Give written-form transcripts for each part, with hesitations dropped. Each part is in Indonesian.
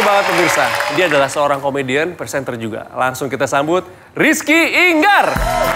banget pemirsa. Dia adalah seorang komedian, presenter juga. Langsung kita sambut Rizky Inggar.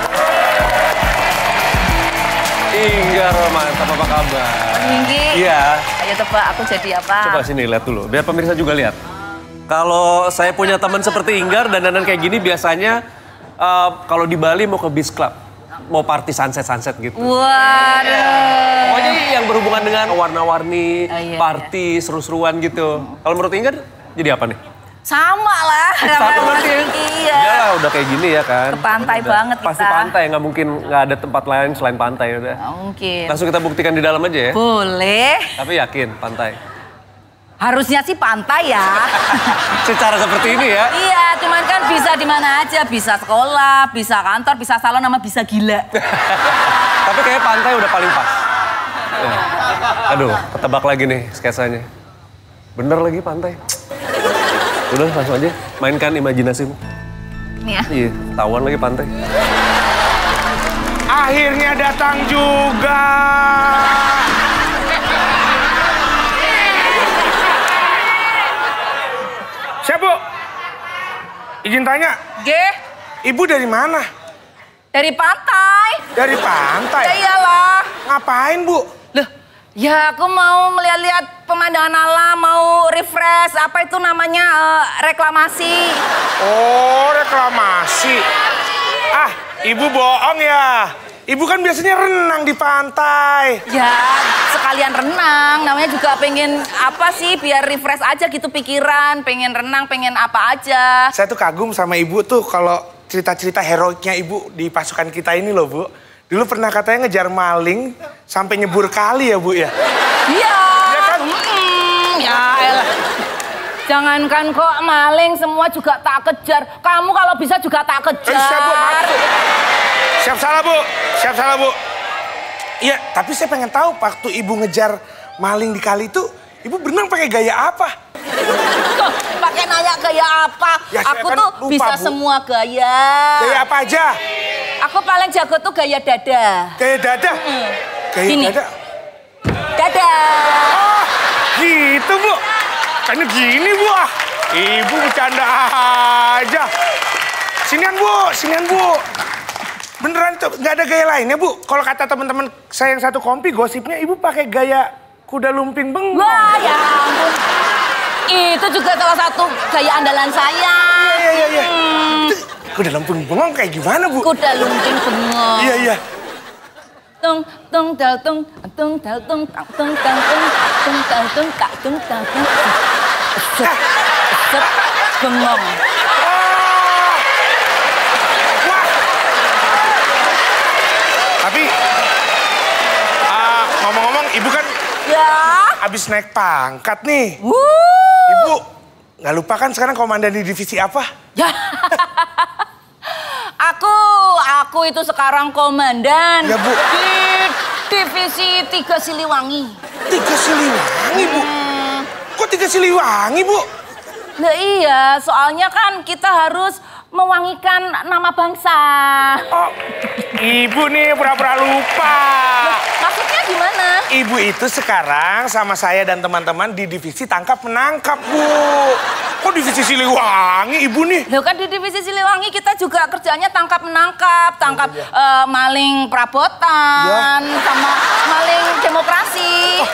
Inggar, mantap, apa kabar? Minggi. Iya. Ayo tebak aku jadi apa? Coba sini lihat dulu, biar pemirsa juga lihat. Kalau saya punya teman seperti Inggar dan dandan kayak gini biasanya kalau di Bali mau ke beach club, mau party sunset gitu. Waduh. Pokoknya yang berhubungan dengan warna-warni, party, seru-seruan gitu. Kalau menurut Inggar jadi apa nih? Sama lah. Sama berarti ya? Iya. Iyalah udah kayak gini ya kan. Ke pantai udah, banget kita. Pasti pantai, nggak mungkin nggak ada tempat lain selain pantai udah. Nggak mungkin. Langsung kita buktikan di dalam aja ya. Boleh. Tapi yakin pantai. Harusnya sih pantai ya. Secara seperti ini ya. Iya, cuman kan bisa di mana aja. Bisa sekolah, bisa kantor, bisa salon, sama bisa gila. Tapi kayak pantai udah paling pas. Ya. Aduh, ketebak lagi nih sketsanya. Bener lagi pantai. Udah langsung aja, mainkan imajinasimu. Nih ya. Iya, tahuan lagi pantai. Akhirnya datang juga. Siapa? Izin tanya. G. Ibu dari mana? Dari pantai. Dari pantai? Ya iyalah. Ngapain, Bu? Loh, ya aku mau melihat-lihat pemandangan alam, mau refresh, apa itu namanya, reklamasi. Oh, reklamasi. Ah, Ibu bohong ya. Ibu kan biasanya renang di pantai. Ya, sekalian renang, namanya juga pengen apa sih, biar refresh aja gitu pikiran, pengen renang, pengen apa aja. Saya tuh kagum sama Ibu tuh kalau cerita-cerita heroiknya Ibu di pasukan kita ini loh, Bu. Dulu pernah katanya ngejar maling sampai nyebur kali ya, Bu ya? Iya. Iya kan? Ya elah. Jangankan kok maling, semua juga tak kejar. Kamu kalau bisa juga tak kejar. Siap, Bu, maaf, Bu. Siap salah, Bu. Siap salah, Bu. Iya, tapi saya pengen tahu waktu Ibu ngejar maling di kali itu, Ibu berenang pakai gaya apa? Kok pakai nanya gaya apa? Ya, saya aku kan tuh lupa, bisa Bu. semua gaya. Gaya apa aja? Aku paling jago tuh gaya dada. Gaya dada? Gaya Gini. dada? Dada. Oh, gitu, Bu. Kayaknya gini, Bu. Ah, Ibu bercanda aja. Sinian, Bu. Sinian, Bu. Beneran tuh, nggak ada gaya lainnya, Bu. Kalau kata teman-teman saya yang satu kompi, gosipnya Ibu pakai gaya kuda lumping bengong. Wah, ya ampun. Itu juga salah satu gaya andalan saya. Iya. Itu kuda lumping bengong kayak gimana, Bu? Kuda lumping bengong. Iya. Tung tung dal tung tung dal tung tak tung dal tung tung dal tung tak tung dal tung. Set, set, bengong. Wah. Tapi, ngomong-ngomong, Ibu kan Ya. abis naik pangkat nih. Ibu, nggak lupa kan sekarang komandan di divisi apa? Ya. Aku itu sekarang komandan Ya, Bu. di divisi 3 Siliwangi. 3 Siliwangi, Bu? Kok 3 Siliwangi, Bu? Nah iya, soalnya kan kita harus mewangikan nama bangsa. Oh, Ibu nih pura-pura lupa. Maksudnya gimana? Ibu itu sekarang sama saya dan teman-teman di divisi tangkap menangkap, Bu. Kok divisi Siliwangi, Ibu nih? Loh kan di divisi Siliwangi kita juga kerjanya tangkap menangkap, tangkap maling perabotan, sama maling demokrasi.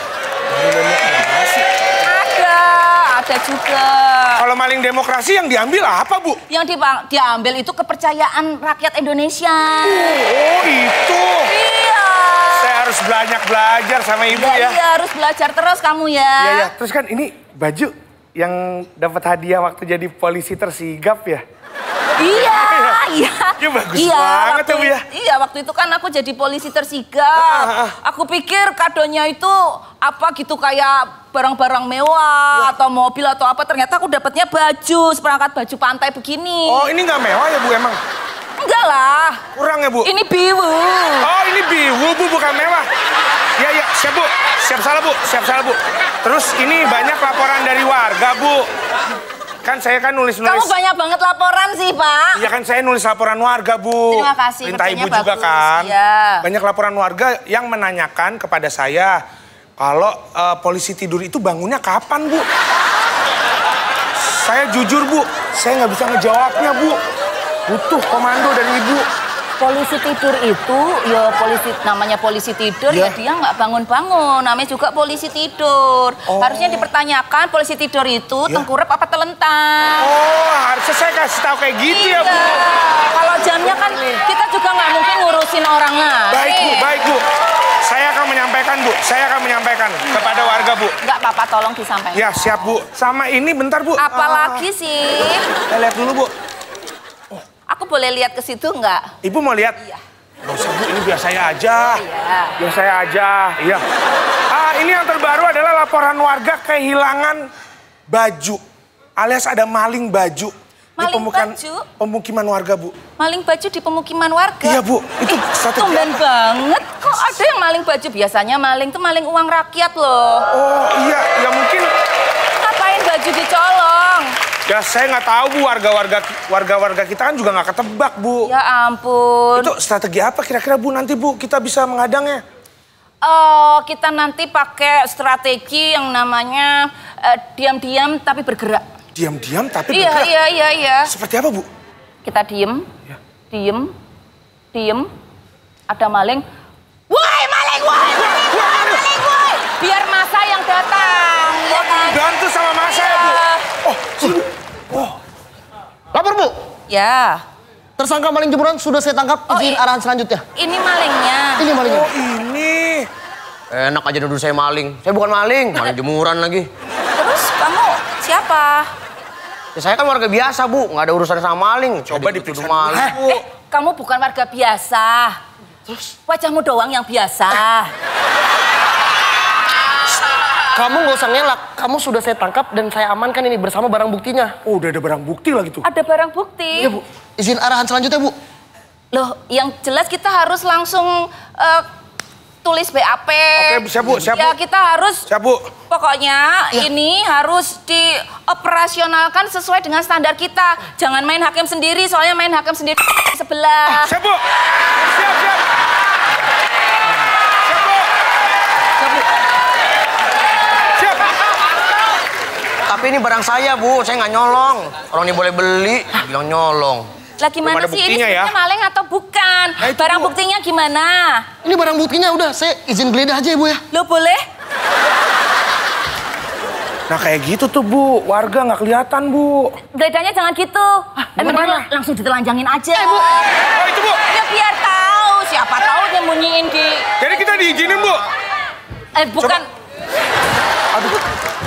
Ada juga. Kalau maling demokrasi yang diambil apa, Bu? Yang diambil itu kepercayaan rakyat Indonesia. Oh, itu. Iya. Saya harus banyak belajar sama Ibu ya. Iya, harus belajar terus kamu ya. Iya. Terus kan ini baju yang dapat hadiah waktu jadi polisi tersigap ya? Iya. Ya bagus banget ya, Bu ya. Iya, waktu itu kan aku jadi polisi tersigap. Aku pikir kadonya itu apa gitu kayak barang-barang mewah atau mobil atau apa. Ternyata aku dapatnya baju, seperangkat baju pantai begini. Oh, ini nggak mewah ya, Bu, emang? Enggak lah. Kurang ya, Bu? Ini biwu. Oh, ini biwu, Bu, bukan mewah. Iya, siap, Bu. Siap salah, Bu. Siap salah, Bu. Terus ini banyak laporan dari warga, Bu. Kan saya kan nulis. Kamu banyak banget laporan sih, Pak. Iya kan saya nulis laporan warga, Bu. Terima kasih, Perintah kerjanya Ibu juga bagus. kan. Iya. Banyak laporan warga yang menanyakan kepada saya kalau polisi tidur itu bangunnya kapan, Bu? Saya jujur, Bu. Saya nggak bisa ngejawabnya, Bu. Butuh komando dari Ibu. Polisi tidur itu, ya namanya polisi tidur, ya dia nggak bangun-bangun. Namanya juga polisi tidur. Harusnya dipertanyakan polisi tidur itu tengkurap apa telentang. Oh, harusnya saya kasih tahu kayak gitu ya, Bu. Kalau jamnya kan kita juga nggak mungkin ngurusin orang lain. Baik, Bu, baik, Bu. Saya akan menyampaikan, Bu. Saya akan menyampaikan kepada warga, Bu. Nggak apa-apa, tolong disampaikan. Ya, siap, Bu. Sama ini bentar, Bu. Apalagi sih? Saya lihat dulu, Bu. Aku boleh lihat ke situ nggak? Ibu mau lihat? Iya. Nggak usah, Bu. Ini biar saya aja. Iya. Biar saya aja. Iya. Ini yang terbaru adalah laporan warga kehilangan baju. Alias ada maling baju. Maling baju? Pemukiman warga, Bu. Maling baju di pemukiman warga? Iya, Bu. Itu strategi tumben apa? banget. Kok ada yang maling baju? Biasanya maling tuh maling uang rakyat loh. Oh, iya. Ya mungkin... Ngapain baju dicolong? Ya saya nggak tahu, Bu. Warga-warga kita kan juga nggak ketebak, Bu. Ya ampun. Itu strategi apa kira-kira, Bu, nanti, Bu? Kita bisa menghadangnya. Kita nanti pakai strategi yang namanya diam-diam tapi bergerak. Diam-diam tapi bergerak? Iya. Seperti apa, Bu? Kita diem, diem. Ada maling. Woi, maling, woi! Biar masa yang datang. Ya kan? Bantu sama masa ya, Bu? Oh, sini. Oh. Lapor, Bu. Ya. Tersangka maling jemuran sudah saya tangkap. Izin arahan selanjutnya. Ini malingnya. Ini malingnya. Oh, ini. Enak aja nuduh saya maling. Saya bukan maling, maling jemuran lagi. Terus kamu siapa? Ya, saya kan warga biasa, Bu. Nggak ada urusan sama maling. Coba Jadi diperiksa tuduh maling. dulu, Bu. Kamu bukan warga biasa. Terus? Wajahmu doang yang biasa. Kamu nggak usah ngelak. Kamu sudah saya tangkap dan saya amankan ini bersama barang buktinya. Oh, udah ada barang bukti lagi tuh. Ada barang bukti. Iya, Bu. Izin arahan selanjutnya, Bu. Loh, yang jelas kita harus langsung tulis BAP. Oke, siap, Bu. Siap, Ya, Bu. kita harus... Siap, Bu. Pokoknya ini harus dioperasionalkan sesuai dengan standar kita. Jangan main hakim sendiri, soalnya main hakim sendiri sebelah. Siap, Bu. Siap. Siap, Bu. Siap. Tapi ini barang saya, Bu. Saya nggak nyolong. Orang ini boleh beli, bilang nyolong. Lah gimana Belum ada sih ini buktinya ya? sebenarnya maling atau bukan? Nah, itu, Barang Bu. buktinya gimana? Ini barang buktinya udah, saya izin geledah aja ya, Bu ya. Lo boleh? Nah, kayak gitu tuh, Bu. Warga nggak kelihatan, Bu. Geledahnya jangan gitu. gimana? Langsung ditelanjangin aja. Bu. Oh, itu, Bu. Ya biar tahu, siapa tahu nyembunyiin di... Jadi kita diizinin, Bu. Bukan. Aduh, Bu.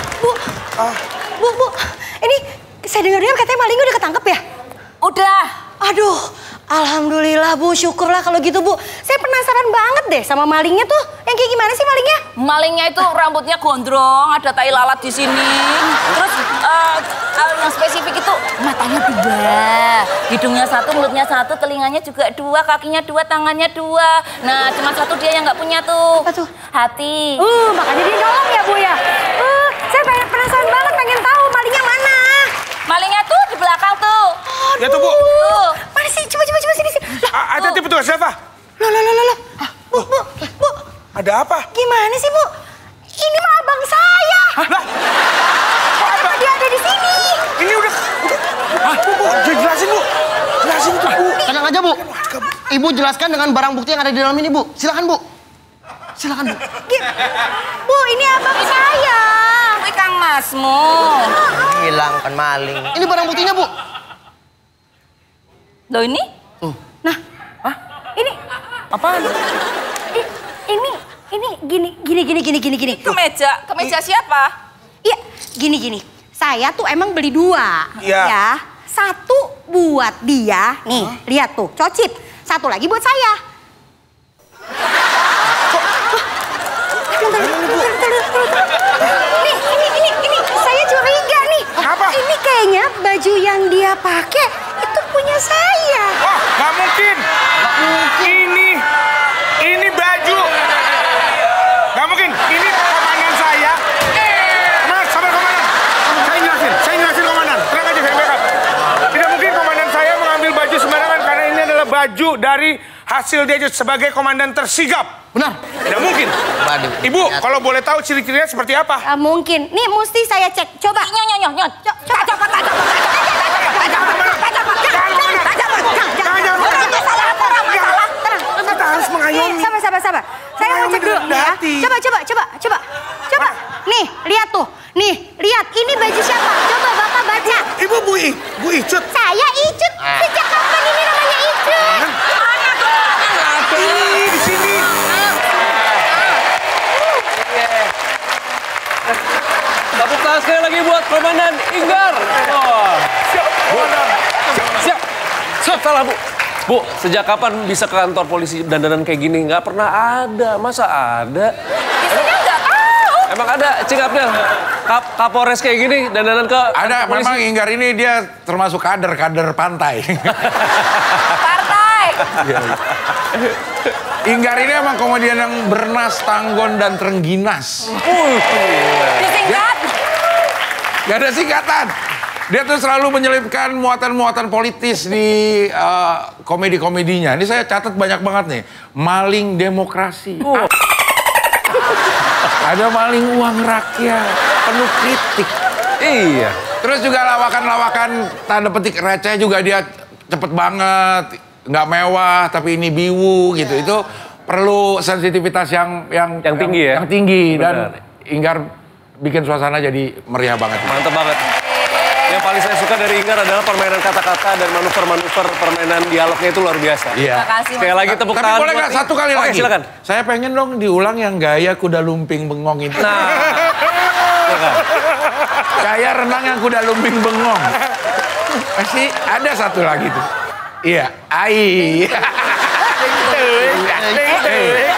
Bu, ini saya dengar-dengar katanya malingnya udah ketangkep ya? Udah. Aduh, alhamdulillah, Bu, syukurlah kalau gitu, Bu. Saya penasaran banget deh sama malingnya tuh. Yang kayak gimana sih malingnya? Malingnya itu rambutnya gondrong, ada tai lalat di sini. Terus yang spesifik itu matanya 2, hidungnya 1, mulutnya 1, telinganya juga 2, kakinya 2, tangannya 2. Nah, cuma 1 dia yang nggak punya tuh. Apa tuh? Hati. Makanya dia nolong ya, Bu ya. Saya penasaran banget pengen tahu malingnya mana. Malingnya tuh di belakang tuh. Ya tuh, Bu. Tuh. Mana sih? Coba sini. Lah, Hati-hati petugas, siapa? loh. Bu, Ada apa? gimana sih, Bu? Ini mah abang saya. Lah, Kenapa dia ada di sini? ini udah. Bu, jelasin, Bu. Jelasin tuh, Bu. Tenang aja, Bu. Ibu jelaskan dengan barang bukti yang ada di dalam ini, Bu. Silakan, Bu. Silakan, Bu. Bu, ini abang saya. Wih, Kang Masmu. Hilangkan maling. Ini barang buktinya, Bu. Loh ini? Nah, ini Apaan? ini gini. Kemeja siapa? Iya, gini. Saya tuh emang beli 2. Iya. Ya, 1 buat dia. Nih, lihat tuh, cocit. 1 lagi buat saya. Ini saya curiga nih. Apa? Ini kayaknya baju yang dia pakai itu punya saya. Wah, nggak mungkin. Ini baju. Nggak mungkin. Ini komandan saya. Komandan, sabar komandan. Saya jelasin komandan. Tenang aja, saya backup. Tidak mungkin komandan saya mengambil baju sembarangan karena ini adalah baju dari hasil dia sebagai komandan tersigap. Benar. Tidak mungkin. Waduh. Ibu, kalau boleh tahu ciri-cirinya seperti apa? Mungkin. Nih, mesti saya cek. Coba. Nyot. Coba. mengayomi. Sabar. Saya mau cek dulu nih ya. Coba. Nih, lihat tuh. Nih, lihat. Ini baju siapa? Coba Bapak baca. Ibu Bu Icut. Saya Icut. Sejak kapan ini namanya Icut? Ini di sini. Tepuk tangan sekali lagi buat Komandan Inggar. Oh. Siap. Salah, Bu. Bu, sejak kapan bisa ke kantor polisi dandanan kayak gini? Nggak pernah ada. Masa ada? Biasanya nggak tahu. Emang ada, Cing Abdel? Kapolres kayak gini dandanan ke Ada, polisi? memang Inggar ini dia termasuk kader pantai. Partai. Inggar ini emang komedian yang bernas, tanggon, dan terengginas. Disingkat. Gak ada singkatan. Dia tuh selalu menyelipkan muatan-muatan politis di komedi-komedinya. Ini saya catat banyak banget nih. Maling demokrasi. Ada maling uang rakyat. Penuh kritik. Iya. Terus juga lawakan-lawakan tanda petik receh juga dia cepet banget. Nggak mewah, tapi ini biwu gitu. Itu perlu sensitivitas yang tinggi ya? Yang tinggi. Dan Benar. Inggar bikin suasana jadi meriah banget. Mantap banget. Yang paling saya suka dari Inggar adalah permainan kata-kata dan manuver-manuver permainan dialognya itu luar biasa. Iya. Terima kasih. Sekali lagi tepuk Tapi tangan. boleh nggak satu kali Oke, lagi? silakan. Saya pengen dong diulang yang gaya kuda lumping bengong itu. Nah. Silakan. Gaya renang yang kuda lumping bengong. Masih ada satu lagi tuh. Iya, ai.